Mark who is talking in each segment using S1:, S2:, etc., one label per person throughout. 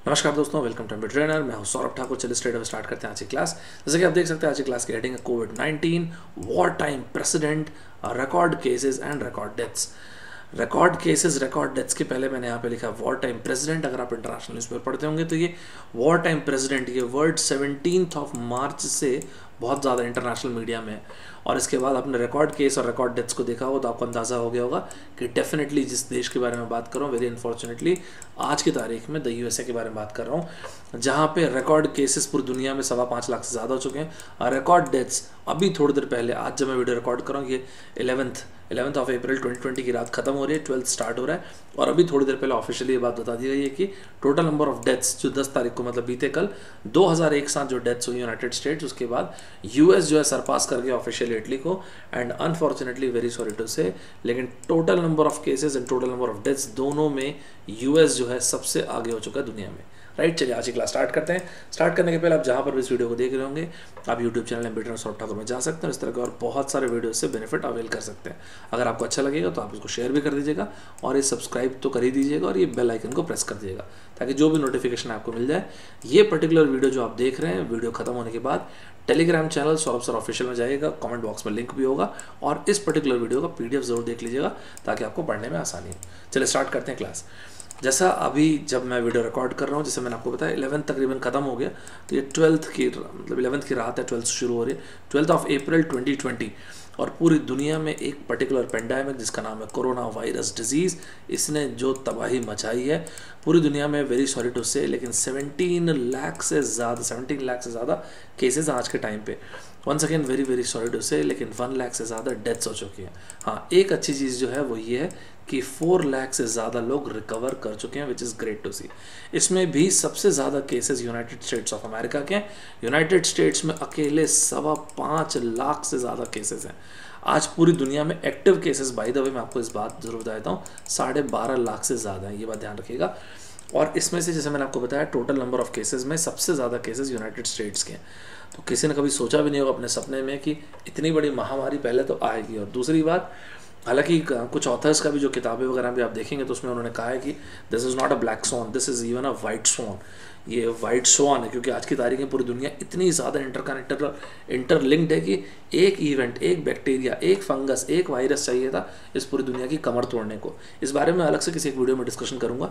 S1: नमस्कार दोस्तों, welcome to trainer. मैं हूं सौरभ ठाकुर। चलिए स्ट्रेट अवे स्टार्ट करते हैं आज की क्लास। जैसे कि आप देख सकते हैं आज की क्लास की हेडिंग है कोविड-19 war time president, record cases and record deaths. Record cases, record deaths के पहले मैंने यहाँ पे लिखा वॉर टाइम प्रेसिडेंट। अगर आप इंटरनेशनल न्यूज़पेपर पढ़ते होंगे तो ये वॉर टाइम प्रेसिडेंट, ये वर्ड 17 मार्च से बहुत ज़्यादा इंटरनेशनल मीडिया में है। और इसके बाद आपने रिकॉर्ड केस और रिकॉर्ड डेथ्स को देखा हो तो आपको अंदाज़ा हो गया होगा कि डेफिनेटली जिस देश के बारे में बात कर रहा हूँ, वेरी अनफॉर्चुनेटली आज की तारीख में द यूएसए के बारे में बात कर रहा हूँ, जहाँ पे रिकॉर्ड केसेस पूरी दुनिया में 5.25 लाख से ज़्यादा हो चुके हैं। और रिकॉर्ड डेथ्स अभी थोड़ी देर पहले, आज जब मैं वीडियो रिकॉर्ड कर रहा हूँ, ये 11 अप्रैल 2020 की रात खत्म हो रही है, 12 स्टार्ट हो रहा है। और अभी थोड़ी देर पहले ऑफिशियली ये बात बता दी गई है कि टोटल नंबर ऑफ डेथ्स जो 10 तारीख को, मतलब बीते कल 2001 साथ जो डेथ्स हुई यूनाइटेड स्टेट्स, उसके बाद यूएस जो है सरपास कर गया ऑफिशियली इटली को। And unfortunately, very sorry to say, लेकिन total number of cases and total number of deaths दोनों में यूएस जो है सबसे आगे हो चुका है दुनिया में। राइट, चलिए आज की क्लास स्टार्ट करते हैं। स्टार्ट करने के पहले आप जहाँ पर भी इस वीडियो को देख रहे होंगे, आप यूट्यूब चैनल एम्बेडर सौरभ ठाकुर में जा सकते हैं। इस तरह के और बहुत सारे वीडियो से बेनिफिट अवेल कर सकते हैं। अगर आपको अच्छा लगेगा तो आप इसको शेयर भी कर दीजिएगा और ये सब्सक्राइब तो कर ही दीजिएगा और ये बेल आइकन को प्रेस कर दीजिएगा ताकि जो भी नोटिफिकेशन आपको मिल जाए। ये पर्टिकुलर वीडियो जो आप देख रहे हैं, वीडियो खत्म होने के बाद Telegram channel Saurabh sir official में जाइएगा, कमेंट बॉक्स में लिंक भी होगा और इस पर्टिकुलर वीडियो का पीडीएफ जरूर देख लीजिएगा ताकि आपको पढ़ने में आसानी हो। चलिए स्टार्ट करते हैं क्लास। जैसा अभी जब मैं वीडियो रिकॉर्ड कर रहा हूँ, जैसे मैंने आपको बताया 11 तकरीबन खत्म हो गया, तो ये 12 की, मतलब 11 की रात है, 12 शुरू हो रही है, 12 अप्रैल 2020। और पूरी दुनिया में एक पर्टिकुलर पेंडेमिक जिसका नाम है कोरोना वायरस डिजीज़, इसने जो तबाही मचाई है पूरी दुनिया में, वेरी सॉरी टू से, लेकिन 17 लाख से ज़्यादा केसेस आज के टाइम पे। Once again very very sorry to say, लेकिन 1 लाख से ज़्यादा डेथ्स हो चुकी हैं। हाँ, एक अच्छी चीज़ जो है वो ये है कि 4 लाख से ज़्यादा लोग रिकवर कर चुके हैं, which is great to see. इसमें भी सबसे ज़्यादा cases United States of America के हैं। यूनाइटेड स्टेट्स में अकेले 5.25 लाख से ज़्यादा केसेस हैं। आज पूरी दुनिया में active cases, by the way मैं आपको इस बात जरूर बता देता हूँ, 12.5 लाख से ज़्यादा है, ये बात ध्यान रखिएगा। और इसमें से, जैसे मैंने आपको बताया, टोटल नंबर ऑफ केसेस में सबसे ज़्यादा केसेस यूनाइटेड स्टेट्स के हैं। तो किसी ने कभी सोचा भी नहीं होगा अपने सपने में कि इतनी बड़ी महामारी पहले तो आएगी। और दूसरी बात, हालांकि कुछ ऑथर्स का भी जो किताबें वगैरह भी आप देखेंगे तो उसमें उन्होंने कहा है कि this is not a black swan, this is even a white swan. ये वाइट स्वॉन है क्योंकि आज की तारीख में पूरी दुनिया इतनी ज़्यादा इंटरलिंक्ड है कि एक इवेंट, एक बैक्टीरिया, एक फंगस, एक वायरस चाहिए था इस पूरी दुनिया की कमर तोड़ने को। इस बारे में अलग से किसी एक वीडियो में डिस्कशन करूँगा।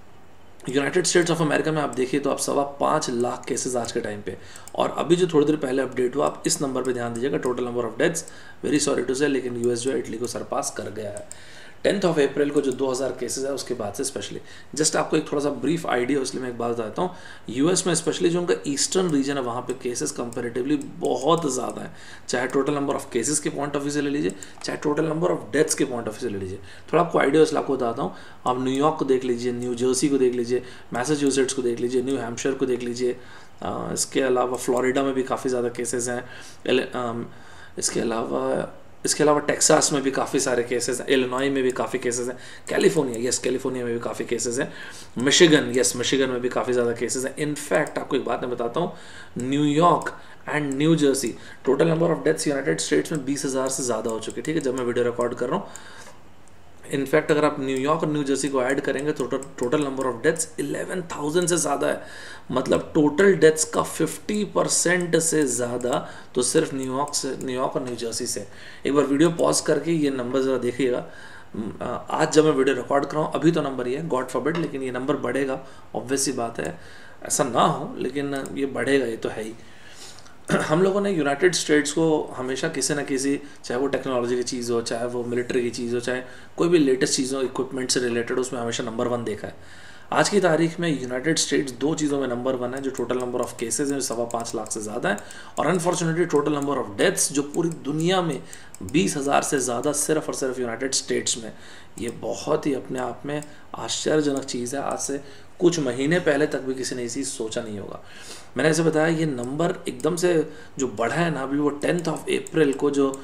S1: यूनाइटेड स्टेट्स ऑफ अमेरिका में आप देखिए तो आप 5.25 लाख केसेस आज के टाइम पे। और अभी जो थोड़ी देर पहले अपडेट हुआ, आप इस नंबर पे ध्यान दीजिएगा, total number of deaths, very sorry to say, लेकिन यूएस जो है इटली को सरपास कर गया है। 10 अप्रैल को जो 2000 केसेस है उसके बाद से स्पेशली, जस्ट आपको एक थोड़ा सा ब्रीफ आइडिया, इसलिए मैं एक बात बताता हूँ। यूएस में स्पेशली जो उनका ईस्टर्न रीजन है, वहाँ पे केसेस कंपैरेटिवली बहुत ज़्यादा है, चाहे टोटल नंबर ऑफ केसेस के पॉइंट ऑफ व्यू से ले लीजिए, चाहे टोटल नंबर ऑफ डेथ्स के पॉइंट ऑफ व्यू से ले लीजिए। थोड़ा आपको आइडिया इसलिए आपको बताता हूँ। आप न्यूयॉर्क को देख लीजिए, न्यू जर्सी को देख लीजिए, मैसाचुसेट्स को देख लीजिए, न्यू हैम्पशायर को देख लीजिए, इसके अलावा फ्लोरिडा में भी काफ़ी ज़्यादा केसेस हैं, इसके अलावा टेक्सास में भी काफ़ी सारे केसेस हैं, इलिनॉय में भी काफ़ी केसेस हैं, कैलिफोर्निया में भी काफ़ी केसेस हैं, मिशिगन में भी काफ़ी ज़्यादा केसेस हैं। इनफैक्ट आपको एक बात मैं बताता हूँ, New York and New Jersey, total number of deaths United States में 20,000 से ज़्यादा हो चुके हैं, ठीक है, जब मैं वीडियो रिकॉर्ड कर रहा हूँ। इनफैक्ट अगर आप न्यूयॉर्क और न्यू जर्सी को ऐड करेंगे तो टोटल नंबर ऑफ डेथ्स 11,000 से ज़्यादा है। मतलब टोटल डेथ्स का 50% से ज़्यादा तो सिर्फ न्यूयॉर्क और न्यू जर्सी से। एक बार वीडियो पॉज करके ये नंबर ज़रा देखिएगा। आज जब मैं वीडियो रिकॉर्ड कर रहा हूँ अभी तो नंबर ये है, गॉड फॉरबिड, लेकिन ये नंबर बढ़ेगा, ऑब्वियस सी बात है, ऐसा ना हो लेकिन ये बढ़ेगा, ये तो है ही। हम लोगों ने यूनाइटेड स्टेट्स को हमेशा किसी न किसी, चाहे वो टेक्नोलॉजी की चीज़ हो, चाहे वो मिलिट्री की चीज़ हो, चाहे कोई भी लेटेस्ट चीज़ हो, इक्विपमेंट से रिलेटेड, उसमें हमेशा नंबर 1 देखा है। आज की तारीख में यूनाइटेड स्टेट्स 2 चीज़ों में नंबर 1 है, जो टोटल नंबर ऑफ केसेज है 5.25 लाख से ज़्यादा है, और unfortunately total number of deaths जो पूरी दुनिया में 20,000 से ज़्यादा सिर्फ और सिर्फ यूनाइटेड स्टेट्स में। ये बहुत ही अपने आप में आश्चर्यजनक चीज़ है। आज से कुछ महीने पहले तक भी किसी ने इसी सोचा नहीं होगा। मैंने ऐसे बताया, ये नंबर एकदम से जो बढ़ा है ना अभी, वो 10 अप्रैल को जो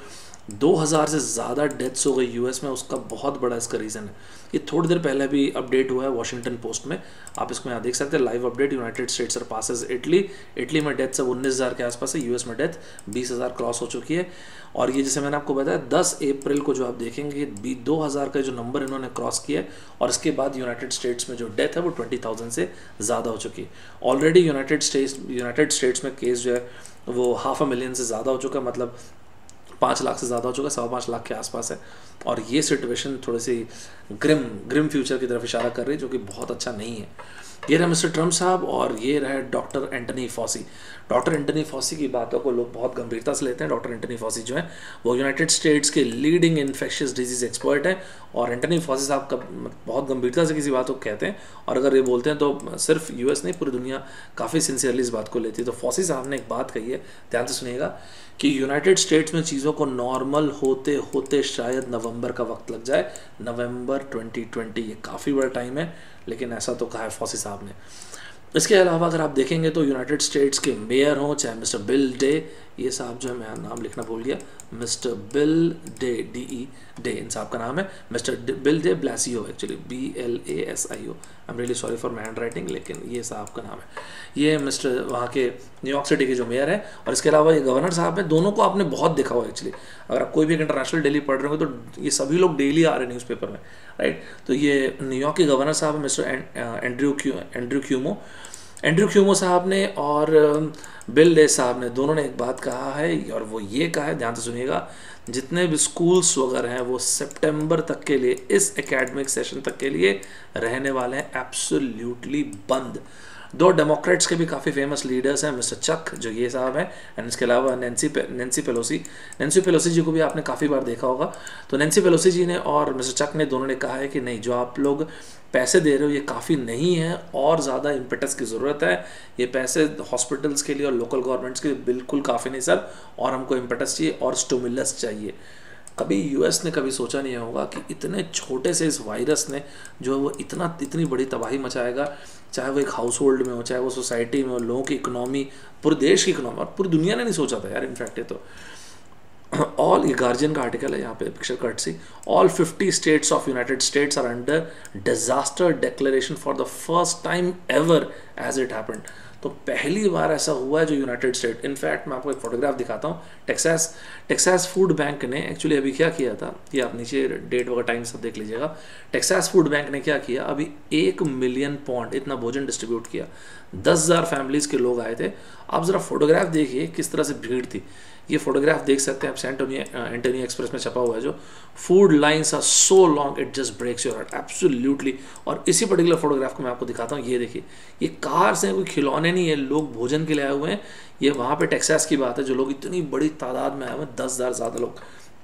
S1: 2000 से ज़्यादा डेथ्स हो गई यूएस में, उसका बहुत बड़ा इसका रीज़न है। ये थोड़ी देर पहले भी अपडेट हुआ है वॉशिंगटन पोस्ट में, आप इसको यहाँ देख सकते हैं, live update, United States surpasses Italy, Italy में डेथ्स अब 19,000 के आसपास है, यूएस में डेथ 20,000 क्रॉस हो चुकी है। और ये जैसे मैंने आपको बताया 10 अप्रैल को जो आप देखेंगे 2000 का जो नंबर इन्होंने क्रॉस किया है, और इसके बाद यूनाइटेड स्टेट्स में जो डेथ है वो 20,000 से ज़्यादा हो चुकी है। ऑलरेडी यूनाइटेड स्टेट्स में केस जो है वो 500,000 से ज़्यादा हो चुका है, मतलब 5 लाख से ज़्यादा हो चुका है, 5.25 लाख के आसपास है। और ये सिचुएशन थोड़ी सी ग्रिम फ्यूचर की तरफ इशारा कर रही है, जो कि बहुत अच्छा नहीं है। ये रहे मिस्टर ट्रम्प साहब, और ये रहे doctor Anthony Fauci. Doctor Anthony Fauci की बातों को लोग बहुत गंभीरता से लेते हैं। डॉक्टर एंटनी फॉसी जो है वो यूनाइटेड स्टेट्स के लीडिंग इन्फेक्शियस डिजीज एक्सपर्ट हैं, और एंटनी फॉसी साहब का बहुत गंभीरता से किसी बात को कहते हैं, और अगर ये बोलते हैं तो सिर्फ यूएस नहीं, पूरी दुनिया काफ़ी सिंसियरली इस बात को लेती है। तो फॉसी साहब ने एक बात कही है, ध्यान से सुनिएगा, कि यूनाइटेड स्टेट्स में चीज़ों को नॉर्मल होते होते शायद नवंबर का वक्त लग जाए, नवंबर 2020, ये काफ़ी बड़ा टाइम है, लेकिन ऐसा तो कहा है फॉसी साहब ने। इसके अलावा अगर आप देखेंगे तो यूनाइटेड स्टेट्स के मेयर हों, चाहे मिस्टर बिल डे, ये साहब जो है, मैं नाम लिखना भूल गया, मिस्टर बिल डे, डे इन साहब का नाम है, mister Bill de Blasio, actually BLASIO, I am really sorry for my handwriting, लेकिन ये साहब का नाम है। ये मिस्टर वहाँ के न्यूयॉर्क सिटी के जो मेयर है, और इसके अलावा ये गवर्नर साहब हैं, दोनों को आपने बहुत देखा हुआ एक्चुअली। अगर आप कोई भी इंटरनेशनल डेली पढ़ रहे हो तो ये सभी लोग डेली आ रहे हैं न्यूज़पेपर में, राइट। तो ये न्यूयॉर्क के गवर्नर साहब मिस्टर एंड्रयू क्यूमो साहब ने और बिल डे साहब ने, दोनों ने एक बात कहा है, और वो ये कहा है, ध्यान से सुनिएगा, जितने भी स्कूल्स वगैरह हैं वो सितंबर तक के लिए, इस एकेडमिक सेशन तक के लिए रहने वाले हैं एब्सोल्युटली बंद। दो डेमोक्रेट्स के भी काफ़ी फेमस लीडर्स हैं, मिस्टर चक जो ये साहब हैं, एंड इसके अलावा नैन्सी पेलोसी जी को भी आपने काफ़ी बार देखा होगा। तो नैन्सी पेलोसी जी ने और मिस्टर चक ने, दोनों ने कहा है कि नहीं, जो आप लोग पैसे दे रहे हो ये काफ़ी नहीं है, और ज़्यादा इम्पेटस की ज़रूरत है। ये पैसे हॉस्पिटल्स के लिए और लोकल गवर्नमेंट्स के लिए बिल्कुल काफ़ी नहीं सर, और हमको इम्पेटस चाहिए और स्टिमुलस चाहिए। कभी यूएस ने कभी सोचा नहीं होगा कि इतने छोटे से इस वायरस ने जो वो इतनी बड़ी तबाही मचाएगा, चाहे वो एक हाउस होल्ड में हो, चाहे वो सोसाइटी में हो, लोगों की इकोनॉमी, पूरे देश की इकोनॉमी, और पूरी दुनिया ने नहीं सोचा था यार। इनफैक्ट ये तो ऑल, ये गार्जियन का आर्टिकल है, यहाँ पे पिक्चर कट सी, all 50 states of United States are under disaster declaration for the first time ever as it happened. तो पहली बार ऐसा हुआ है जो यूनाइटेड स्टेट, इनफैक्ट मैं आपको एक फोटोग्राफ दिखाता हूँ, टेक्सास फूड बैंक ने एक्चुअली अभी क्या किया था, ये आप नीचे डेट वगैरह टाइम सब देख लीजिएगा। टेक्सास फूड बैंक ने क्या किया, अभी 1 मिलियन पौंड इतना भोजन डिस्ट्रीब्यूट किया, 10,000 फैमिलीज़ के लोग आए थे। आप ज़रा फोटोग्राफ देखिए किस तरह से भीड़ थी। ये फोटोग्राफ देख सकते हैं आप, एंटोनियो एक्सप्रेस में छपा हुआ है, जो food lines are so long it just breaks your heart, absolutely. और इसी पर्टिकुलर फोटोग्राफ को मैं आपको दिखाता हूँ, ये देखिए, ये कार्स हैं, कोई खिलौने नहीं है, लोग भोजन के लिए आए हुए हैं। ये वहाँ पे टेक्सास की बात है, जो लोग इतनी बड़ी तादाद में आए हुए हैं, 10,000 ज़्यादा लोग।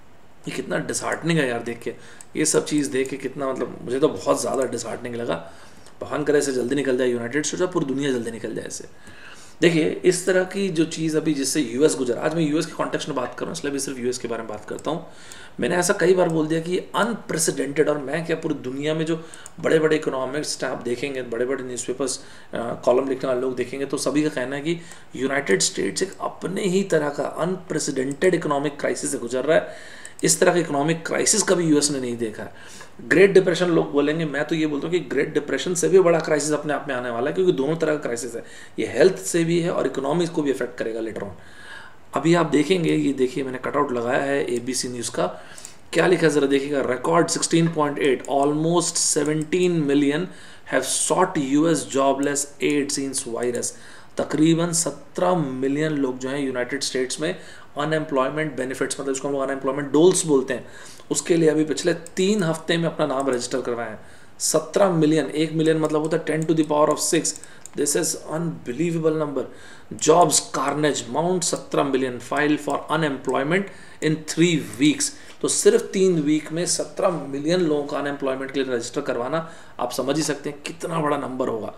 S1: ये कितना डिसहार्टनिंग है यार देख के, ये सब चीज़ देख के कितना, मतलब मुझे तो बहुत ज़्यादा डिसहार्टनिंग लगा। भगवान करे से जल्दी निकल जाए यूनाइटेड स्टेट्स, पूरी दुनिया जल्दी निकल जाए इससे। देखिए इस तरह की जो चीज़ अभी जिससे यूएस गुजरा, आज मैं यूएस के कॉन्टेक्स्ट में बात कर रहा हूँ, इसलिए भी सिर्फ यूएस के बारे में बात करता हूँ। मैंने ऐसा कई बार बोल दिया कि अनप्रेसिडेंटेड, और मैं क्या, पूरी दुनिया में जो बड़े बड़े इकोनॉमिक्स आप देखेंगे, बड़े बड़े न्यूज़पेपर्स कॉलम लिखने वाले लोग देखेंगे, तो सभी का कहना है कि यूनाइटेड स्टेट्स एक अपने ही तरह का अनप्रेसिडेंटेड इकोनॉमिक क्राइसिस से गुजर रहा है। इस तरह का इकोनॉमिक क्राइसिस कभी यूएस ने नहीं देखा है। ग्रेट डिप्रेशन लोग बोलेंगे, मैं तो ये बोलता हूँ कि ग्रेट डिप्रेशन से भी बड़ा क्राइसिस अपने आप में आने वाला है, क्योंकि दोनों तरह का क्राइसिस है। ये हेल्थ से भी है और इकोनॉमी को भी अफेक्ट करेगा लेटर ऑन। अभी आप देखेंगे, ये देखिए मैंने कटआउट लगाया है ABC न्यूज़ का, क्या लिखा है ज़रा देखिएगा। Record 16.8, almost 17 million have sought US jobless aid since virus. तकरीबन 17 मिलियन लोग जो हैं यूनाइटेड स्टेट्स में अनएम्प्लॉयमेंट बेनिफिट्स, मतलब इसको हम लोग अनएम्प्लॉयमेंट डोल्स बोलते हैं, उसके लिए अभी पिछले 3 हफ्ते में अपना नाम रजिस्टर करवाए हैं। 17 मिलियन, 1 मिलियन मतलब होता है 10 to the power of 6। This is unbelievable number. Jobs carnage, mount 17 million file for unemployment in 3 weeks. तो सिर्फ 3 वीक में 17 मिलियन लोगों का अनएम्प्लॉयमेंट के लिए रजिस्टर करवाना, आप समझ ही सकते हैं कितना बड़ा नंबर होगा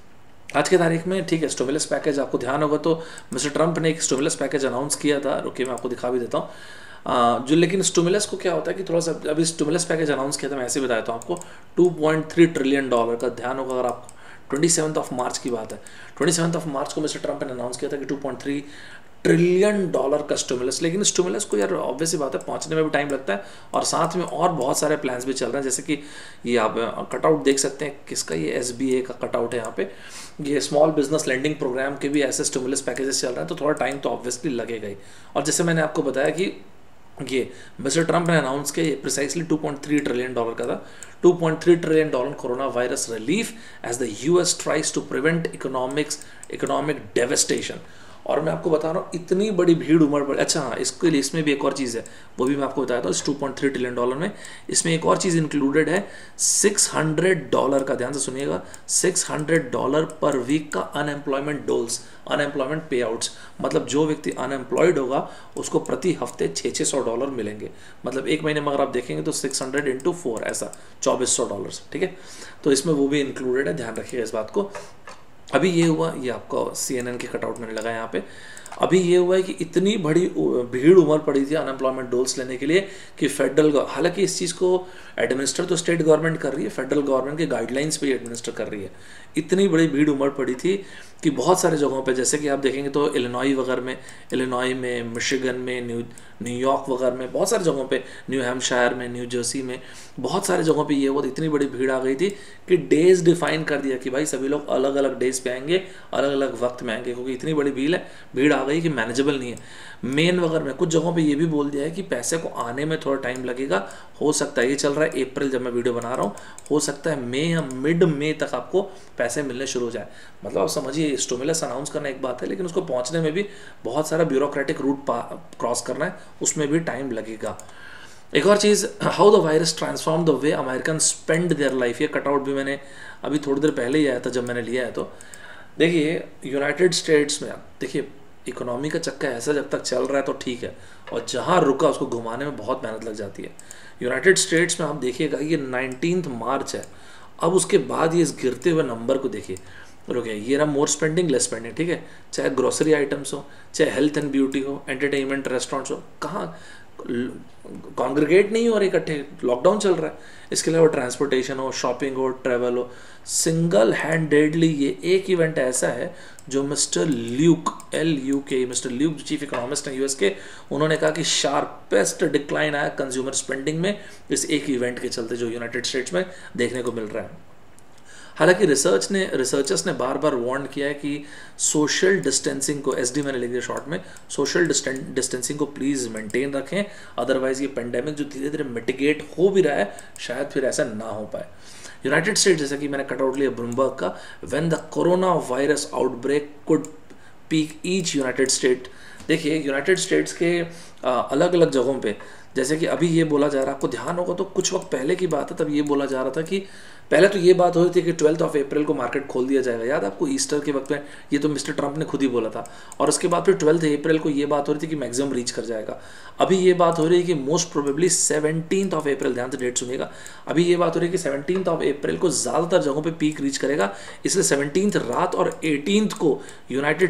S1: आज की तारीख में। ठीक है, स्टिमुलस पैकेज, आपको ध्यान होगा तो मिस्टर ट्रंप ने एक स्टिमुलस पैकेज अनाउंस किया था, रुकिए मैं आपको दिखा भी देता हूँ। जो लेकिन स्टिमुलस को क्या होता है कि थोड़ा सा अभी स्टिमुलस पैकेज अनाउंस किया था, मैं ऐसे बता देता हूँ आपको। $2.3 ट्रिलियन का, ध्यान होगा अगर आपको, 27 मार्च की बात है। 27 मार्च को मिस्टर ट्रंप ने अनाउंस किया था कि ट्रिलियन डॉलर का स्टिमुलस। लेकिन स्टिमुलस को यार ऑब्वियस सी बात है पहुंचने में भी टाइम लगता है, और साथ में और बहुत सारे प्लान्स भी चल रहे हैं, जैसे कि ये आप कटआउट देख सकते हैं किसका, ये SBA का कटआउट है यहाँ पे। ये स्मॉल बिजनेस लेंडिंग प्रोग्राम के भी ऐसे स्टिमुलस पैकेजेस चल रहे हैं, तो थोड़ा टाइम तो ऑब्वियसली लगेगा ही। और जैसे मैंने आपको बताया कि ये मिस्टर ट्रंप ने अनाउंस किया, ये प्रिसाइसली $2.3 ट्रिलियन का था। $2.3 trillion corona virus relief as the US tries to prevent economic devastation. और मैं आपको बता रहा हूँ इतनी बड़ी भीड़ उमड़ पड़ी। अच्छा हाँ, इसके लिए इसमें भी एक और चीज़ है, वो भी मैं आपको बताया था। इस $2.3 ट्रिलियन में इसमें एक और चीज़ इंक्लूडेड है, $600 का, ध्यान से सुनिएगा, $600 पर वीक का unemployment doles, unemployment payouts. मतलब जो व्यक्ति अनएम्प्लॉयड होगा उसको प्रति हफ्ते $600 मिलेंगे। मतलब एक महीने में अगर आप देखेंगे तो 600 × 4 ऐसा $2400, ठीक है। तो इसमें वो भी इंक्लूडेड है, ध्यान रखिएगा इस बात को। अभी ये हुआ, ये आपका CNN के कटआउट मैंने लगा यहाँ पे। अभी ये हुआ है कि इतनी बड़ी भीड़ उमड़ पड़ी थी अनएम्प्लॉयमेंट डोल्स लेने के लिए कि हालांकि इस चीज़ को एडमिनिस्टर तो स्टेट गवर्नमेंट कर रही है, फेडरल गवर्नमेंट के गाइडलाइंस पे एडमिनिस्टर कर रही है। इतनी बड़ी भीड़ उमड़ पड़ी थी कि बहुत सारे जगहों पे, जैसे कि आप देखेंगे तो इलिनॉय में, मिशिगन में, न्यूयॉर्क वगैरह में, बहुत सारी जगहों पे, न्यू हैम्पशायर में, न्यू जर्सी में, बहुत सारे जगहों पे ये हुआ। इतनी बड़ी भीड़ आ गई थी कि डेज डिफाइन कर दिया कि भाई सभी लोग अलग अलग डेज पे आएंगे, अलग अलग वक्त में आएंगे, क्योंकि इतनी बड़ी भीड़ आ गई कि मैनेजेबल नहीं है। मेन वगैरह में कुछ जगहों पे ये भी बोल दिया है कि पैसे को आने में थोड़ा टाइम लगेगा। हो सकता है, ये चल रहा है अप्रैल जब मैं वीडियो बना रहा हूँ, हो सकता है मई या मिड मई तक आपको पैसे मिलने शुरू हो जाए। मतलब आप समझिए, स्टिमुलस अनाउंस करना एक बात है, लेकिन उसको पहुँचने में भी बहुत सारा ब्यूरोक्रेटिक रूट क्रॉस करना है, उसमें भी टाइम लगेगा। एक और चीज़, how the virus transform the way American spend their life. ये कटआउट भी मैंने अभी थोड़ी देर पहले ही आया था जब मैंने लिया है। तो देखिए यूनाइटेड स्टेट्स में, देखिए इकोनॉमी का चक्का ऐसा जब तक चल रहा है तो ठीक है, और जहाँ रुका उसको घुमाने में बहुत मेहनत लग जाती है। यूनाइटेड स्टेट्स में आप देखिएगा ये 19 मार्च है। अब उसके बाद ये इस गिरते हुए नंबर को देखिए, रुके, ये रहा मोर स्पेंडिंग लेस स्पेंडिंग, ठीक है। चाहे ग्रोसरी आइटम्स हो, चाहे हेल्थ एंड ब्यूटी हो, एंटरटेनमेंट रेस्टोरेंट्स हो, कहाँ कॉन्ग्रीगेट नहीं हो रहे इकट्ठे, लॉकडाउन चल रहा है। इसके अलावा ट्रांसपोर्टेशन हो, शॉपिंग हो, ट्रैवल हो, सिंगल हैंडेडली ये एक इवेंट ऐसा है जो mister Luke mister Luke chief economist हैं US के, उन्होंने कहा कि शार्पेस्ट डिक्लाइन आया कंज्यूमर स्पेंडिंग में इस एक इवेंट के चलते, जो यूनाइटेड स्टेट्स में देखने को मिल रहा है। हालांकि रिसर्चर्स ने बार बार वार्न किया है कि सोशल डिस्टेंसिंग को, SD मैंने लिख दिया शॉर्ट में, सोशल डिस्टेंसिंग को प्लीज़ मेंटेन रखें, अदरवाइज ये पेंडेमिक जो धीरे धीरे मिटिगेट हो भी रहा है शायद फिर ऐसा ना हो पाए। यूनाइटेड स्टेट्स, जैसा कि मैंने कटआउट लिया ब्लूमबर्ग का, when the corona virus outbreak could peak each United State. देखिए यूनाइटेड स्टेट्स के अलग अलग जगहों पे, जैसे कि अभी ये बोला जा रहा है, आपको ध्यान होगा तो कुछ वक्त पहले की बात है, तब ये बोला जा रहा था कि पहले तो ये बात हो रही थी कि 12 अप्रैल को मार्केट खोल दिया जाएगा। याद आपको ईस्टर के वक्त में, ये तो मिस्टर ट्रंप ने खुद ही बोला था। और उसके बाद फिर 12 अप्रैल को ये बात हो रही थी कि मैक्सिमम रीच कर जाएगा। अभी ये बात हो रही है कि मोस्ट प्रोबेबली 17 अप्रैल, ध्यान से डेट सुनिएगा, अभी ये बात हो रही है कि 17 अप्रैल को ज़्यादातर जगहों पर पीक रीच करेगा। इसलिए 17 रात और 18 को यूनाइटेड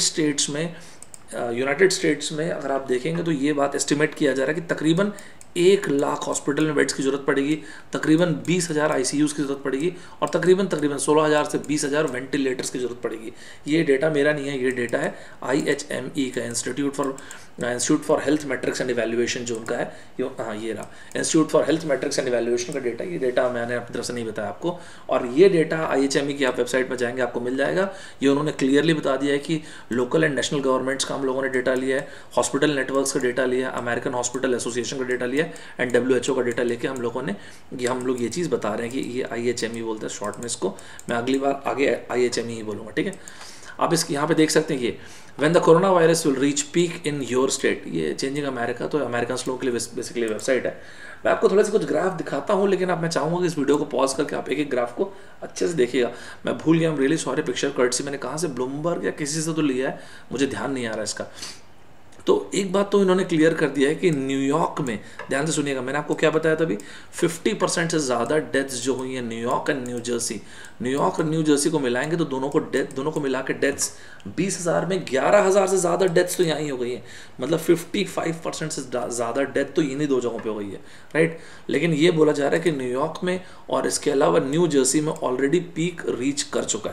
S1: स्टेट्स में अगर आप देखेंगे तो ये बात एस्टिमेट किया जा रहा है कि तकरीबन 1 लाख हॉस्पिटल में बेड्स की जरूरत पड़ेगी, तकरीबन 20,000 ICUs की जरूरत पड़ेगी, और तकरीबन 16,000 से 20,000 वेंटिलेटर्स की जरूरत पड़ेगी। ये डेटा मेरा नहीं है, ये डेटा है IHME का, institute for health metrics and evaluation जो उनका है। ये रहा institute for health metrics and evaluation का डेटा। ये डेटा मैंने अपनी तरफ से नहीं बताया आपको, और ये डेटा IHME की आप वेबसाइट में जाएंगे आपको मिल जाएगा। ये उन्होंने क्लियरली बता दिया है कि लोकल एंड नेशनल गवर्नमेंट्स का हम लोगों ने डेटा लिया है, हॉस्पिटल नेटवर्क्स का डेटा लिया है, अमेरिकन हॉस्पिटल एसोसिएशन का डेटा लिया एंड WHO का डेटा लेके हम लोग ये चीज़ बता रहे हैं कि ये IHME बोलते हैं शॉर्ट में इसको, मैं अगली बार आगे IHME ही बोलूँगा, ठीक है। आप इसके यहाँ पे देख सकते हैं कि when the corona virus will reach peak in your state, ये चेंजिंग अमेरिका, तो अमेरिकन लोगों के लिए बेसिकली वेबसाइट है। मैं आपको थोड़ा सा कुछ ग्राफ दिखाता हूँ, लेकिन अब मैं चाहूँगा कि इस वीडियो को पॉज करके आप एक एक ग्राफ को अच्छे से देखिएगा। मैं भूल गया, रियली सॉरी, पिक्चर कर्टसी मैंने कहाँ से, ब्लूमबर्ग या किसी से तो लिया है, मुझे ध्यान नहीं आ रहा इसका। तो एक बात तो इन्होंने क्लियर कर दिया है कि न्यूयॉर्क में, ध्यान से सुनिएगा, मैंने आपको क्या बताया था अभी, 50% से ज़्यादा डेथ्स जो हुई हैं न्यूयॉर्क एंड न्यू जर्सी को मिलाएंगे तो दोनों को मिला के डेथ्स 20,000 में 11,000 से ज़्यादा डेथ्स तो यहाँ ही हो गई हैं। मतलब 55% से ज़्यादा डेथ तो इन्हीं दो जगहों पे हो गई है, राइट। लेकिन ये बोला जा रहा है कि न्यूयॉर्क में और इसके अलावा न्यू जर्सी में ऑलरेडी पीक रीच कर चुका है।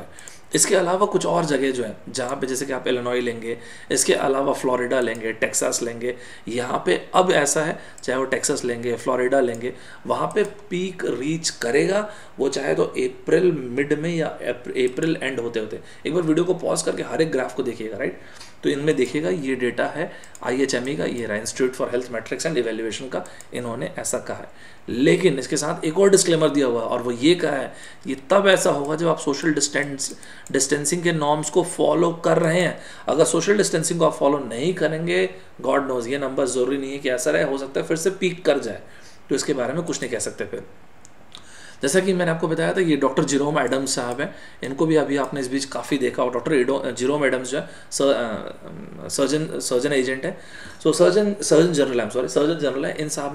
S1: इसके अलावा कुछ और जगह जो है जहाँ पे जैसे कि आप इलिनॉय लेंगे, इसके अलावा फ्लोरिडा लेंगे, टेक्सास लेंगे, यहाँ पे अब ऐसा है चाहे वो टेक्सास लेंगे, फ्लोरिडा लेंगे, वहाँ पे पीक रीच करेगा वो चाहे तो अप्रैल मिड में या अप्रैल एंड होते होते। एक बार वीडियो को पॉज करके हर एक ग्राफ को देखिएगा, राइट। तो इनमें देखिएगा ये डेटा है IHME का, ये रहा institute for health metrics and evaluation का, इन्होंने ऐसा कहा है। लेकिन इसके साथ एक और डिस्क्लेमर दिया हुआ है और वो ये कहा है ये तब ऐसा होगा जब आप सोशल डिस्टेंसिंग के नॉर्म्स को फॉलो कर रहे हैं। अगर सोशल डिस्टेंसिंग को आप फॉलो नहीं करेंगे, गॉड नोज ये नंबर ज़रूरी नहीं है कि ऐसा रहे, हो सकता है फिर से पीक कर जाए, तो इसके बारे में कुछ नहीं कह सकते। फिर जैसा कि मैंने आपको बताया था ये डॉक्टर जेरोम एडम्स साहब हैं, इनको भी अभी आपने इस बीच काफ़ी देखा हो। डॉक्टर जेरोम एडम्स जो है सर्जन एजेंट है, सो सर्जन जनरल है। इन साहब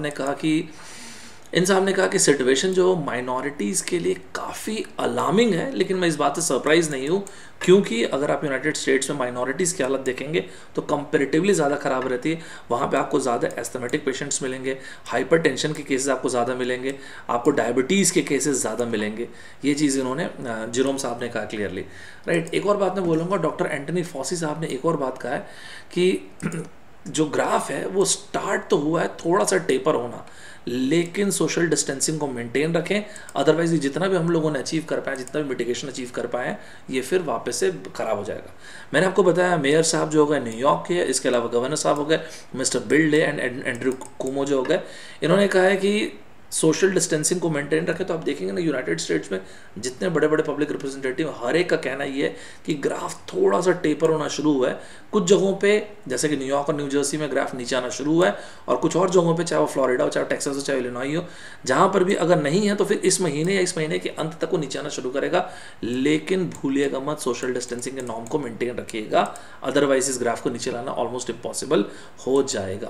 S1: ने कहा कि सिचुएशन जो माइनॉरिटीज़ के लिए काफ़ी अलार्मिंग है, लेकिन मैं इस बात से सरप्राइज नहीं हूँ क्योंकि अगर आप यूनाइटेड स्टेट्स में माइनॉरिटीज़ की हालत देखेंगे तो कंपैरेटिवली ज़्यादा ख़राब रहती है। वहाँ पे आपको ज़्यादा एस्थमेटिक पेशेंट्स मिलेंगे, हाइपरटेंशन के केसेस आपको ज़्यादा मिलेंगे, आपको डायबिटीज़ के केसेस ज़्यादा मिलेंगे। ये चीज़ इन्होंने जेरोम साहब ने कहा क्लियरली, राइट। एक और बात मैं बोलूँगा, डॉक्टर एंटनी फॉसी साहब ने एक और बात कहा है कि जो ग्राफ है वो स्टार्ट तो हुआ है थोड़ा सा टेपर होना, लेकिन सोशल डिस्टेंसिंग को मेंटेन रखें, अदरवाइज जितना भी हम लोगों ने अचीव कर पाए, जितना भी मिटिगेशन अचीव कर पाए, ये फिर वापस से खराब हो जाएगा। मैंने आपको बताया मेयर साहब जो हो गए न्यूयॉर्क के, इसके अलावा गवर्नर साहब हो गए mister Bill de and Andrew Cuomo जो हो गए, इन्होंने कहा है कि सोशल डिस्टेंसिंग को मेंटेन रखें। तो आप देखेंगे ना यूनाइटेड स्टेट्स में जितने बड़े बड़े पब्लिक रिप्रेजेंटेटिव हर एक का कहना ये है कि ग्राफ थोड़ा सा टेपर होना शुरू हुआ है। कुछ जगहों पे जैसे कि न्यूयॉर्क और न्यू जर्सी में ग्राफ नीचे आना शुरू हुआ है, और कुछ और जगहों पे चाहे वो फ्लोरिडा हो, चाहे टेक्सास हो, चाहे इलिनॉय हो, जहाँ पर भी अगर नहीं है तो फिर इस महीने या इस महीने के अंत तक वो नीचे आना शुरू करेगा। लेकिन भूलिएगा मत सोशल डिस्टेंसिंग के नॉर्म को मेंटेन रखिएगा, अदरवाइज इस ग्राफ को नीचे लाना ऑलमोस्ट इम्पॉसिबल हो जाएगा।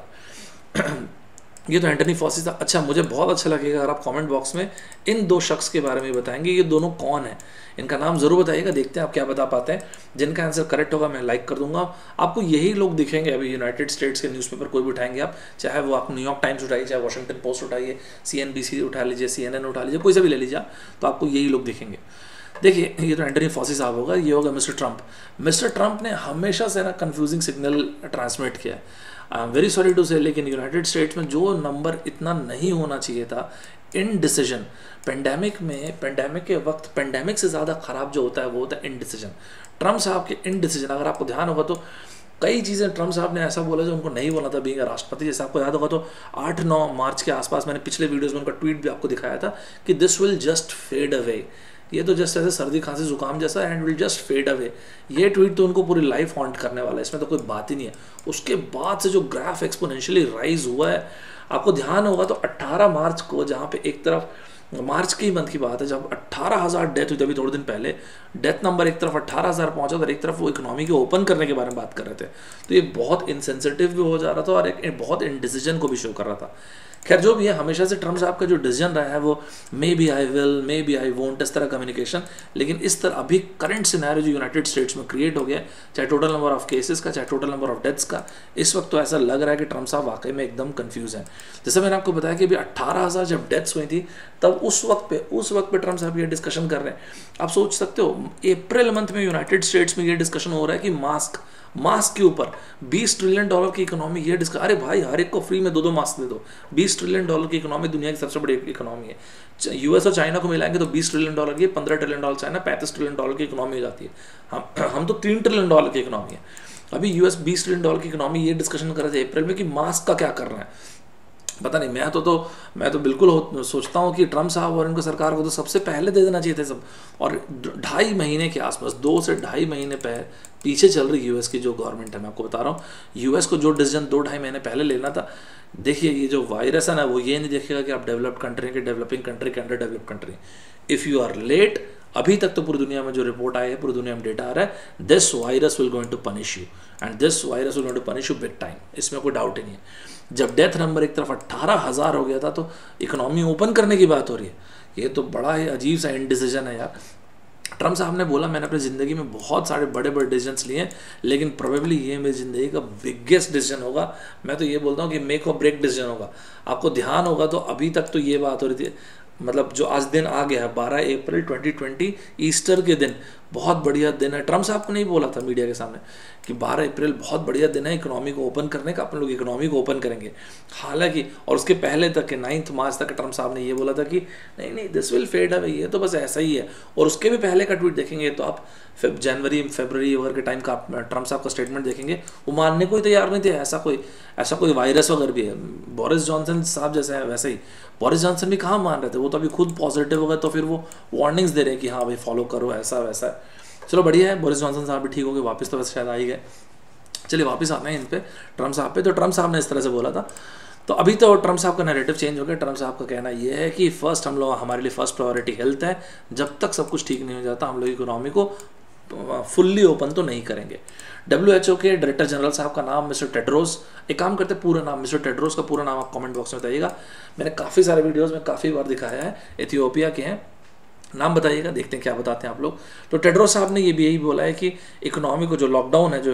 S1: ये तो एंटनी फॉसी था। अच्छा, मुझे बहुत अच्छा लगेगा अगर आप कमेंट बॉक्स में इन दो शख्स के बारे में बताएंगे, ये दोनों कौन है, इनका नाम ज़रूर बताइएगा, देखते हैं आप क्या बता पाते हैं। जिनका आंसर करेक्ट होगा मैं लाइक कर दूंगा। आपको यही लोग दिखेंगे अभी यूनाइटेड स्टेट्स के न्यूज़पेपर कोई भी उठाएंगे आप, चाहे वो आप न्यूयॉर्क टाइम्स उठाइए, चाहे वॉशिंगटन पोस्ट उठाइए, CNBC उठा लीजिए, CNN उठा लीजिए, कोई सा भी ले लीजिए, तो आपको यही लोग दिखेंगे। देखिए ये तो एंटनी फॉसी साहब होगा, ये होगा मिस्टर ट्रंप। मिस्टर ट्रंप ने हमेशा से ना कंफ्यूजिंग सिग्नल ट्रांसमिट किया है। I am very sorry to say, लेकिन यूनाइटेड स्टेट्स में जो नंबर इतना नहीं होना चाहिए था, इनडिसीजन, पेंडेमिक के वक्त पेंडेमिक से ज़्यादा खराब जो होता है वो होता है इनडिसीजन। ट्रंप साहब के इनडिसीजन, अगर आपको ध्यान होगा तो कई चीज़ें ट्रंप साहब ने ऐसा बोला जो उनको नहीं बोला था बीइंग राष्ट्रपति। जैसे आपको याद होगा तो 8-9 मार्च के आसपास मैंने पिछले वीडियोज़ में उनका ट्वीट भी आपको दिखाया था कि this will just fade away, ये तो जस्ट ऐसे सर्दी खांसी जुकाम जैसा and will just fade away. ये ट्वीट तो उनको पूरी लाइफ हॉन्ट करने वाला है, इसमें तो कोई बात ही नहीं है। उसके बाद से जो ग्राफ एक्सपोनेंशियली राइज हुआ है, आपको ध्यान होगा तो 18 मार्च को, जहाँ पे एक तरफ मार्च की मंथ की बात है जब 18,000 डेथ हुई थी, अभी थोड़े दिन पहले डेथ नंबर एक तरफ 18,000 पहुंचा था, एक तरफ वो इकोनॉमी के ओपन करने के बारे में बात कर रहे थे। तो ये बहुत इनसेंसिटिव भी हो जा रहा था और एक बहुत इनडिसीजन को भी शो कर रहा था। खैर जो भी है, हमेशा से ट्रम्प साहब का जो डिसीजन रहा है वो maybe I will, maybe I won't, इस तरह कम्युनिकेशन। लेकिन इस तरह अभी करंट सिनेरियो जो यूनाइटेड स्टेट्स में क्रिएट हो गया, चाहे टोटल नंबर ऑफ केसेस का, चाहे टोटल नंबर ऑफ डेथ्स का, इस वक्त तो ऐसा लग रहा है कि ट्रम्प साहब वाकई में एकदम कंफ्यूज हैं। जैसे मैंने आपको बताया कि अभी 18,000 जब डेथ्स हुई थी, तब उस वक्त पे ट्रम्प साहब ये डिस्कशन कर रहे हैं। आप सोच सकते हो अप्रैल मंथ में यूनाइटेड स्टेट्स में ये डिस्कशन हो रहा है कि मास्क के ऊपर $20 ट्रिलियन की इकोनॉमी, ये डिस्कस, अरे भाई हर एक को फ्री में 2-2 मास्क दे दो। $20 ट्रिलियन की इकोनॉमी, दुनिया की सबसे बड़ी इकोनॉमी है। US और चाइना को मिलाएंगे तो $20 ट्रिलियन की, $15 ट्रिलियन चाइना, $35 ट्रिलियन की इकोनॉमी हो जाती है। हम तो $3 ट्रिलियन की इकोनॉमी है। अभी US $20 ट्रिलियन की इकोनॉमी, ये डिस्कशन कर रहे थे अप्रैल में कि मास्क का क्या कर रहा है। पता नहीं, मैं तो बिल्कुल सोचता हूँ कि ट्रम्प साहब और इनको सरकार को तो सबसे पहले दे देना चाहिए थे सब। और 2.5 महीने के आसपास, 2 से 2.5 महीने पीछे चल रही US की जो गवर्नमेंट है। मैं आपको बता रहा हूँ US को जो डिसीजन 2-2.5 महीने पहले लेना था। देखिए ये जो वायरस है ना, वो ये नहीं देखेगा कि आप डेवलप्ड कंट्री के, डेवलपिंग कंट्री के, under developed country. If you are late, अभी तक तो पूरी दुनिया में जो रिपोर्ट आई है, पूरी दुनिया में डेटा आ रहा है, this virus will going to punish you and this virus will going to punish you big time, इसमें कोई डाउट ही नहीं है। जब डेथ नंबर एक तरफ 18,000 हो गया था तो इकोनॉमी ओपन करने की बात हो रही है। ये तो बड़ा ही अजीब सा इनडिसीजन है यार। ट्रम्प साहब ने बोला मैंने अपनी ज़िंदगी में बहुत सारे बड़े बड़े डिसीजंस लिए, लेकिन प्रोबेबली ये मेरी ज़िंदगी का बिगेस्ट डिसीजन होगा। मैं तो ये बोलता हूँ कि मेक और ब्रेक डिसीजन होगा। आपको ध्यान होगा तो अभी तक तो ये बात हो रही थी, मतलब जो आज दिन आ गया है 12 अप्रैल 2020 ईस्टर के दिन, बहुत बढ़िया दिन है। ट्रम्प साहब को नहीं बोला था मीडिया के सामने कि 12 अप्रैल बहुत बढ़िया दिन है इकोनॉमी को ओपन करने का, अपन लोग इकोनॉमी को ओपन करेंगे। हालांकि और उसके पहले तक के 9 मार्च तक ट्रम्प साहब ने ये बोला था कि नहीं नहीं दिस विल फेड अवे, ये तो बस ऐसा ही है। और उसके भी पहले का ट्वीट देखेंगे तो आप जनवरी फरवरी वगैरह के टाइम का ट्रम्प साहब का स्टेटमेंट देखेंगे, वो मानने को ही तैयार नहीं थे ऐसा कोई वायरस वगैरह भी है। बोरिस जॉनसन साहब जैसे है वैसे ही बोरिस जॉनसन भी कहाँ मान रहे थे, वो तो अभी खुद पॉजिटिव हो गए तो फिर वो वार्निंग्स दे रहे हैं कि हाँ भाई फॉलो करो ऐसा वैसा। चलो बढ़िया है, बोरिस जॉनसन साहब भी ठीक हो गए वापस, तो वैसे शायद आ ही गए। चलिए वापस आते हैं इन पे ट्रम्प साहब पे। तो ट्रम्प साहब ने इस तरह से बोला था, तो अभी तो ट्रम्प साहब का नैरेटिव चेंज हो गया। ट्रम्प साहब का कहना ये है कि फर्स्ट हमारे लिए फर्स्ट प्रायोरिटी हेल्थ है, जब तक सब कुछ ठीक नहीं हो जाता हम लोग इकोनॉमी को फुल्ली ओपन तो नहीं करेंगे। WHO के डायरेक्टर जनरल साहब का नाम मिस्टर टेड्रोस, एक काम करते पूरा नाम मिस्टर टेड्रोस का पूरा नाम आप कमेंट बॉक्स में बताइएगा, मैंने काफ़ी सारे वीडियोस में काफ़ी बार दिखाया है। इथियोपिया के हैं, नाम बताइएगा, देखते हैं क्या बताते हैं आप लोग। तो टेड्रोस साहब ने ये भी यही बोला है कि इकोनॉमी को जो लॉकडाउन है जो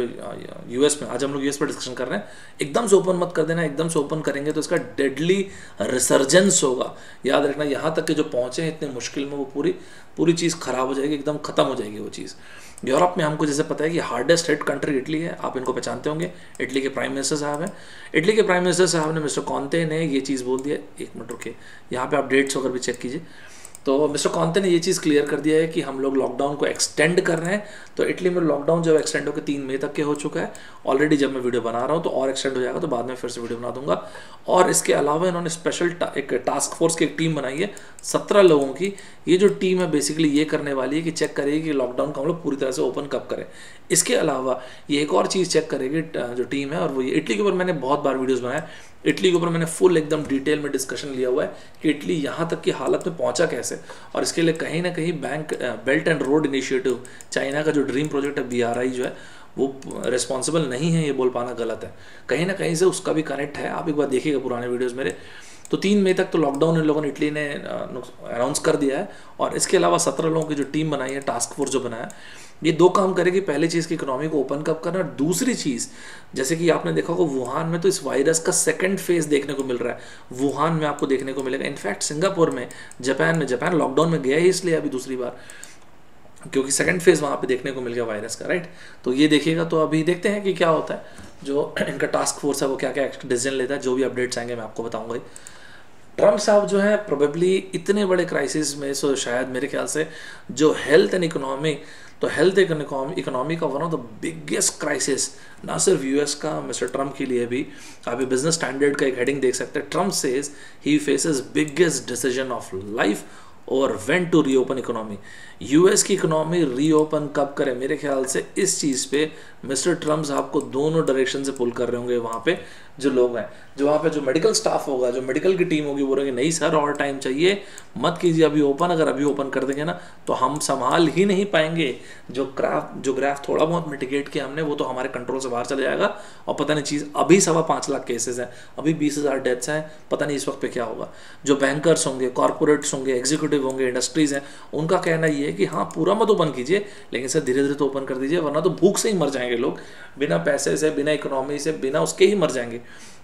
S1: US में, आज हम लोग US पर डिस्कशन कर रहे हैं, एकदम से ओपन मत कर देना, एकदम से ओपन करेंगे तो इसका डेडली रिसर्जेंस होगा। याद रखना यहाँ तक कि जो पहुँचे हैं इतने मुश्किल में वो पूरी चीज़ खराब हो जाएगी, एकदम ख़त्म हो जाएगी वो चीज़। यूरोप में हमको जैसे पता है कि हार्डेस्ट हिट कंट्री इटली है, आप इनको पहचानते होंगे, इटली के प्राइम मिनिस्टर साहब हैं। इटली के प्राइम मिनिस्टर साहब ने मिस्टर कॉन्ते ने ये चीज़ बोल दिया, एक मिनट रुकिए, यहाँ पे आप डेट्स वगैरह भी चेक कीजिए। तो मिस्टर कॉन्ते ने ये चीज़ क्लियर कर दिया है कि हम लोग लॉकडाउन को एक्सटेंड कर रहे हैं। तो इटली में लॉकडाउन जो एक्सटेंड होकर 3 मई तक के हो चुका है ऑलरेडी। जब मैं वीडियो बना रहा हूँ तो और एक्सटेंड हो जाएगा, तो बाद में फिर से वीडियो बना दूंगा। और इसके अलावा इन्होंने स्पेशल एक टास्क फोर्स की एक टीम बनाई है 17 लोगों की। ये जो टीम है बेसिकली ये करने वाली है कि चेक करेगी कि लॉकडाउन को हम लोग पूरी तरह से ओपन कब करें। इसके अलावा ये एक और चीज़ चेक करेगी जो टीम है, और वो ये इटली के ऊपर मैंने बहुत बार वीडियोस बनाया, इटली के ऊपर मैंने फुल एकदम डिटेल में डिस्कशन लिया हुआ है कि इटली यहाँ तक की हालत में पहुँचा कैसे। और इसके लिए कहीं ना कहीं belt and road initiative, China का जो ड्रीम प्रोजेक्ट है BRI जो है, वो रिस्पॉन्सिबल नहीं है, ये बोल पाना गलत है, कहीं ना कहीं से उसका भी कनेक्ट है। आप एक बार देखिएगा पुराने वीडियोज़ मेरे। तो 3 मई तक तो लॉकडाउन इन लोगों ने इटली ने अनाउंस कर दिया है। और इसके अलावा 17 लोगों की जो टीम बनाई है, टास्क फोर्स जो बनाया, ये 2 काम करेगी। पहली चीज़ की इकोनॉमी को ओपन कब करना, और दूसरी चीज़ जैसे कि आपने देखा होगा वुहान में तो इस वायरस का सेकंड फेज देखने को मिल रहा है। वुहान में आपको देखने को मिलेगा, इनफैक्ट सिंगापुर में, जापान लॉकडाउन में गया ही इसलिए अभी दूसरी बार, क्योंकि सेकंड फेज वहाँ पे देखने को मिल गया वायरस का, राइट। तो ये देखिएगा। तो अभी देखते हैं कि क्या होता है, जो इनका टास्क फोर्स है वो क्या क्या डिसीजन लेता है। जो भी अपडेट्स आएंगे मैं आपको बताऊंगा ही। ट्रम्प साहब जो है प्रोबेबली इतने बड़े क्राइसिस में से शायद मेरे ख्याल से जो हेल्थ एंड इकोनॉमी, तो हेल्थ इकोनॉमी का one of the biggest crisis, ना सिर्फ US का, मिस्टर ट्रम्प के लिए भी। आप ये बिजनेस स्टैंडर्ड का एक हेडिंग देख सकते हैं, Trump says he faces biggest decision of life और when to reopen economy. US की इकोनॉमी रीओपन कब करें, मेरे ख्याल से इस चीज़ पे मिस्टर ट्रम्प साहब को दोनों डायरेक्शन से पुल कर रहे होंगे। वहाँ पे जो लोग हैं, जो वहाँ पे जो मेडिकल स्टाफ होगा, जो मेडिकल की टीम होगी, बोलेंगे नहीं सर और टाइम चाहिए, मत कीजिए अभी ओपन। अगर अभी ओपन कर देंगे ना तो हम संभाल ही नहीं पाएंगे। जो ग्राफ थोड़ा बहुत मिटिगेट किया हमने वो तो हमारे कंट्रोल से बाहर चले जाएगा। और पता नहीं चीज़, अभी 5.25 लाख केसेस हैं, अभी 20,000 डेथ्स हैं, पता नहीं इस वक्त पे क्या होगा। जो बैंकर्स होंगे, कॉर्पोरेट्स होंगे, एग्जीक्यूटिव होंगे, इंडस्ट्रीज़ हैं, उनका कहना ये है कि हाँ पूरा मत ओपन कीजिए, लेकिन सर धीरे धीरे तो ओपन कर दीजिए, वरना तो भूख से ही मर जाएंगे लोग, बिना पैसे से, बिना इकोनॉमी से, बिना उसके ही मर जाएंगे।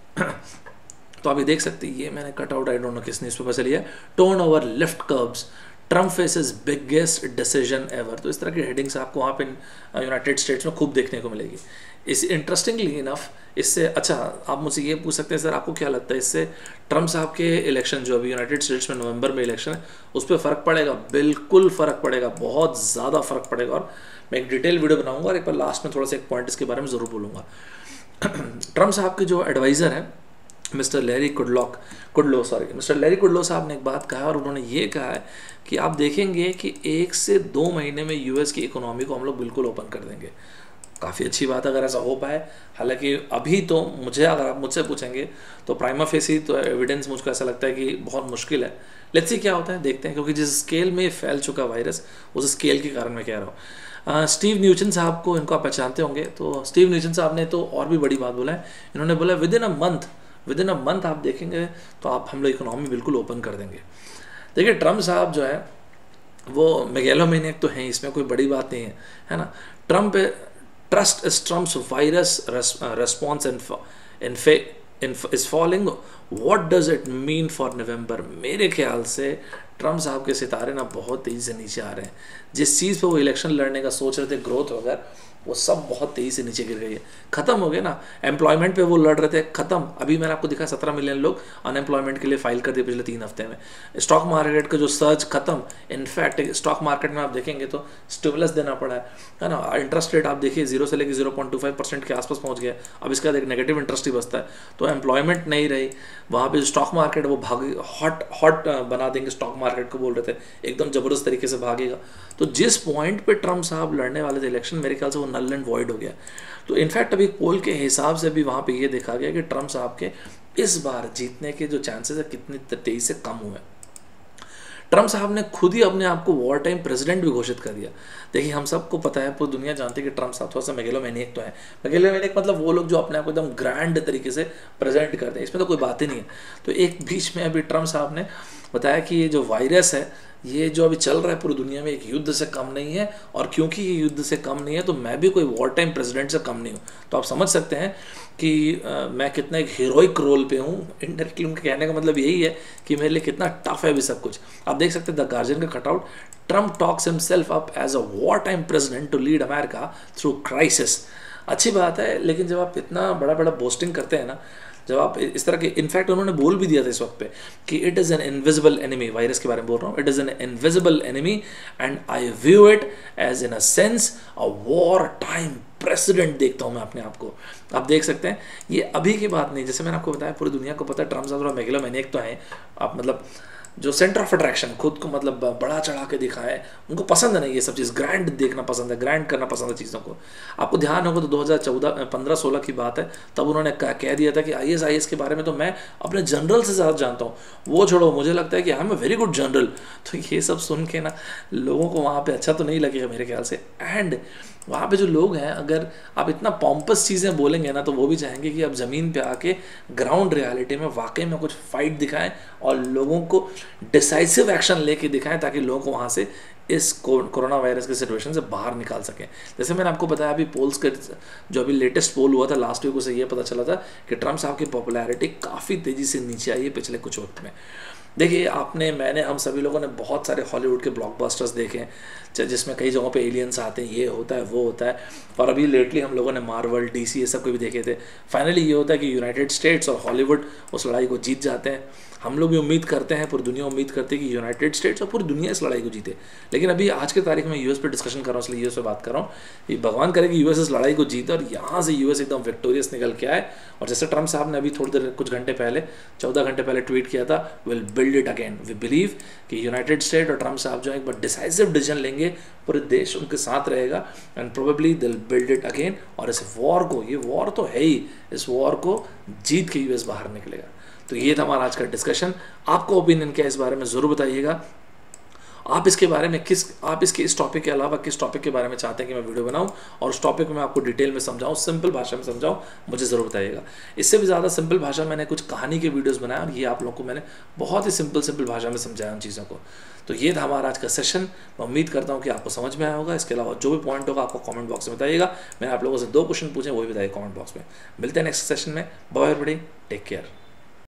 S1: तो अभी देख सकते हैं, ये मैंने cut out, I don't know किसने इस पर पैसे लिया, turn over lift curves, Trump faces biggest decision ever. तो इस तरह की हेडिंग्स आपको वहाँ पे यूनाइटेड स्टेट्स में खूब देखने को मिलेगी। इस इंटरेस्टिंगली इनफ इससे, अच्छा आप मुझसे ये पूछ सकते हैं सर आपको क्या लगता है इससे ट्रम्प साहब के इलेक्शन जो अभी यूनाइटेड स्टेट्स में नवंबर में इलेक्शन है उस पर फ़र्क पड़ेगा? बिल्कुल फ़र्क पड़ेगा, बहुत ज़्यादा फ़र्क पड़ेगा। और मैं एक डिटेल वीडियो बनाऊंगा और एक बार लास्ट में थोड़ा सा एक पॉइंट इसके बारे में ज़रूर बोलूँगा। ट्रम्प साहब के जो एडवाइज़र हैं मिस्टर लैरी कुडलो साहब ने एक बात कहा, और उन्होंने ये कहा है कि आप देखेंगे कि 1 से 2 महीने में US की इकोनॉमी को हम लोग बिल्कुल ओपन कर देंगे। काफ़ी अच्छी बात अगर ऐसा हो पाए। हालांकि अभी तो अगर आप मुझसे पूछेंगे तो प्राइमा फेसी तो एविडेंस मुझको ऐसा लगता है कि बहुत मुश्किल है। लेट्स सी क्या होता है, देखते हैं, क्योंकि जिस स्केल में फैल चुका वायरस उस स्केल के कारण मैं कह रहा हूँ। स्टीव न्यूचन साहब को, इनको आप पहचानते होंगे, तो स्टीव न्यूचन साहब ने तो और भी बड़ी बात बोला है। इन्होंने बोला विद इन अ मंथ आप देखेंगे तो हम लोग इकोनॉमी बिल्कुल ओपन कर देंगे। देखिए ट्रम्प साहब जो है वो मेगैलोमैनियक तो हैं, इसमें कोई बड़ी बात नहीं है ना। Trust is Trump's virus response is falling. What does it mean for November? मेरे ख्याल से ट्रम्प साहब के सितारे ना बहुत तेज़ी से नीचे आ रहे हैं। जिस चीज़ पे वो इलेक्शन लड़ने का सोच रहे थे, ग्रोथ वगैरह, वो सब बहुत तेज़ी से नीचे गिर गई है, खत्म हो गया ना। एम्प्लॉयमेंट पे वो लड़ रहे थे, खत्म। अभी मैंने आपको दिखा 17 मिलियन लोग अनएम्प्लॉयमेंट के लिए फाइल कर दिए पिछले 3 हफ्ते में। स्टॉक मार्केट का जो सर्च, खत्म। इनफैक्ट स्टॉक मार्केट में आप देखेंगे तो स्टिमुलस देना पड़ा है ना। इंटरेस्ट रेट आप देखिए 0 से लेकर 0.25% के आसपास पहुंच गया। अब इसका एक नेगेटिव इंटरेस्ट ही बचता है, तो एम्प्लॉयमेंट नहीं रही वहाँ पे। स्टॉक मार्केट वो हॉट बना देंगे, स्टॉक मार्केट को बोल रहे थे, एकदम ज़बरदस्त तरीके से भागेगा। तो जिस पॉइंट पे ट्रम्प साहब लड़ने वाले थे इलेक्शन, मेरे ख्याल से वो नल एंड वॉइड हो गया। तो इनफैक्ट अभी पोल के हिसाब से भी वहाँ पे ये देखा गया कि ट्रम्प साहब के इस बार जीतने के जो चांसेस है कितनी तेजी से कम हुए। ट्रम्प साहब ने खुद ही अपने आप को वॉर टाइम प्रेसिडेंट भी घोषित कर दिया। देखिए हम सबको पता है, पूरी दुनिया जानती है कि ट्रम्प साहब थोड़ा सा मेगेलोमैनियक तो है। मेगेलोमैनियक मतलब वो लोग जो अपने आप को एकदम ग्रैंड तरीके से प्रेजेंट करते हैं, इसमें तो कोई बात ही नहीं है। तो एक बीच में अभी ट्रम्प साहब ने बताया कि ये जो वायरस है, ये जो अभी चल रहा है पूरी दुनिया में, एक युद्ध से कम नहीं है, और क्योंकि ये युद्ध से कम नहीं है तो मैं भी कोई वॉर टाइम प्रेसिडेंट से कम नहीं हूँ। तो आप समझ सकते हैं कि मैं कितना एक हीरोइक रोल पे हूँ। इनडायरेक्टली उनके कहने का मतलब यही है कि मेरे लिए कितना टफ है अभी सब कुछ। आप देख सकते हैं द गार्जियन का cutout, Trump talks himself up as a war time president to lead America through crisis. अच्छी बात है, लेकिन जब आप इतना बड़ा बड़ा बोस्टिंग करते हैं ना, जब आप इस तरह के, इनफैक्ट उन्होंने बोल भी दिया था इस वक्त पे कि it is an invisible enemy, virus के बारे में बोल रहा हूँ, it is an invisible enemy and I view it as in a sense a war time president देखता हूँ मैं अपने आप को। आप देख सकते हैं ये अभी की बात नहीं, जैसे मैंने आपको बताया पूरी दुनिया को पता है ट्रम्प साहब थोड़ा मेगेलोमैनियक तो है। आप मतलब जो सेंटर ऑफ अट्रैक्शन, खुद को मतलब बड़ा चढ़ा के दिखाए, उनको पसंद नहीं ये सब चीज़, ग्रैंड देखना पसंद है, ग्रैंड करना पसंद है चीज़ों को। आपको ध्यान होगा तो 2014-15-16 की बात है, तब उन्होंने कह दिया था कि IAS के बारे में तो मैं अपने जनरल से ज़्यादा जानता हूँ, वो छोड़ो मुझे लगता है कि I am a very good general. तो ये सब सुन के ना लोगों को वहाँ पर अच्छा तो नहीं लगेगा मेरे ख्याल से। एंड वहाँ पे जो लोग हैं, अगर आप इतना पॉम्पस चीज़ें बोलेंगे ना, तो वो भी चाहेंगे कि आप ज़मीन पे आके ग्राउंड रियलिटी में वाकई में कुछ फाइट दिखाएं और लोगों को डिसाइसिव एक्शन लेके दिखाएं, ताकि लोगों को वहाँ से इस कोरोना वायरस के सिचुएशन से बाहर निकाल सकें। जैसे मैंने आपको बताया अभी पोल्स के, जो अभी लेटेस्ट पोल हुआ था लास्ट वीक, उसे ये पता चला था कि ट्रम्प साहब की पॉपुलैरिटी काफ़ी तेज़ी से नीचे आई है पिछले कुछ वक्त में। देखिए आपने, मैंने, हम सभी लोगों ने बहुत सारे हॉलीवुड के ब्लॉकबस्टर्स देखे हैं, जिसमें कई जगहों पे एलियंस आते हैं, ये होता है वो होता है। और अभी लेटली हम लोगों ने मार्वल, DC ये सब को भी देखे थे। फाइनली ये होता है कि यूनाइटेड स्टेट्स और हॉलीवुड उस लड़ाई को जीत जाते हैं। हम लोग भी उम्मीद करते हैं, पूरी दुनिया उम्मीद करती है कि यूनाइटेड स्टेट्स और पूरी दुनिया इस लड़ाई को जीते। लेकिन अभी आज के तारीख में US पे डिस्कशन कर रहा हूँ, इसलिए US पे बात कर रहा हूँ कि भगवान करे कि US इस लड़ाई को जीते और यहाँ से US एकदम विक्टोरियस निकल के आए। और जैसे ट्रम्प साहब ने अभी थोड़ी देर, कुछ घंटे पहले, 14 घंटे पहले ट्वीट किया था, will build it again. We believe कि यूनाइटेड स्टेट और ट्रम्प साहब जो है एक बार डिसाइसिव डिसीजन लेंगे, पूरे देश उनके साथ रहेगा and probably will build it again. और इस वॉर को, ये वॉर तो है ही, इस वॉर को जीत के US बाहर निकलेगा। तो ये था हमारा आज का डिस्कशन। आपको ओपिनियन क्या है इस बारे में ज़रूर बताइएगा। आप इसके बारे में आप इसके इस टॉपिक के अलावा किस टॉपिक के बारे में चाहते हैं कि मैं वीडियो बनाऊं और उस टॉपिक में आपको डिटेल में समझाऊं, सिंपल भाषा में समझाऊं, मुझे ज़रूर बताइएगा। इससे भी ज़्यादा सिंपल भाषा में मैंने कुछ कहानी के वीडियोस बनाए और ये आप लोगों को मैंने बहुत ही सिंपल भाषा में समझाया उन चीज़ों को। तो ये था हमारा आज का सेशन। मैं उम्मीद करता हूँ कि आपको समझ में आया होगा। इसके अलावा जो भी पॉइंट होगा आपको कॉमेंट बॉक्स में बताइएगा। मैंने आप लोगों से 2 क्वेश्चन पूछे, वो भी बताइए कॉमेंट बॉक्स में। मिलते हैं नेक्स्ट सेशन में। Bye everybody, take care.